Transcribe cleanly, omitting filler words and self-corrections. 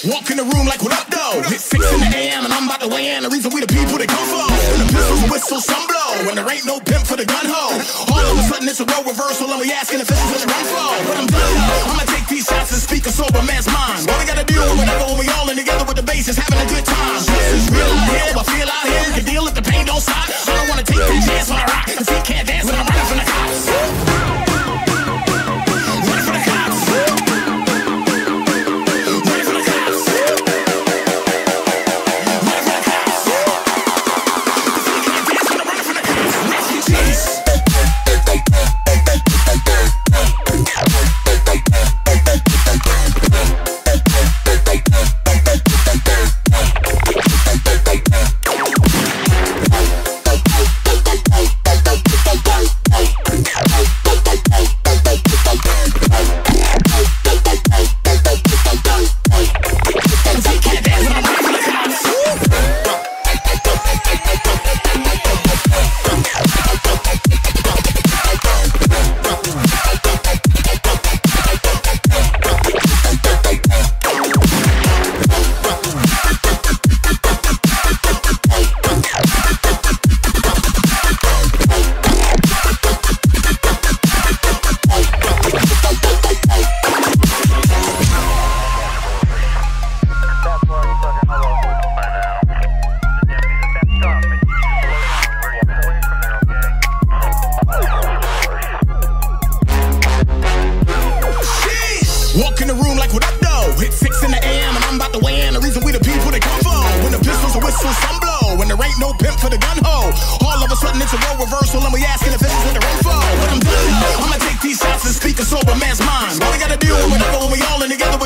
Walk in the room like, what up, though? It's 6 in the AM and I'm about to weigh in. The reason we the people that come for. When the pistols whistle, some blow. When there ain't no pimp for the gun hoe. All of a sudden it's a role reversal and we asking if this is what you run for. But I'm done though. I'ma take these shots and speak a sober man's mind. All we gotta deal with whatever when we all in together with the bases having a good time. This is real out here, I feel out here. You can deal if the pain don't stop. I don't wanna take that chance when I rock. Cause he can't dance when I'm running from the cops. Running from the cops. Running from the cops. Running from the cops. Cause he can't dance when I'm running from the cops. Refugees. Walk in the room like, what up, though? It's 6 in the AM and I'm about to weigh in. The reason we the people that come for. When the pistols are whistle, some blow. When there ain't no pimp for the gun hoe. All of a sudden it's a role reversal and we asking if this is what the run for. But I'm done though. I'ma take these shots and speak a sober man's mind. All we gotta deal with whatever when we all in together.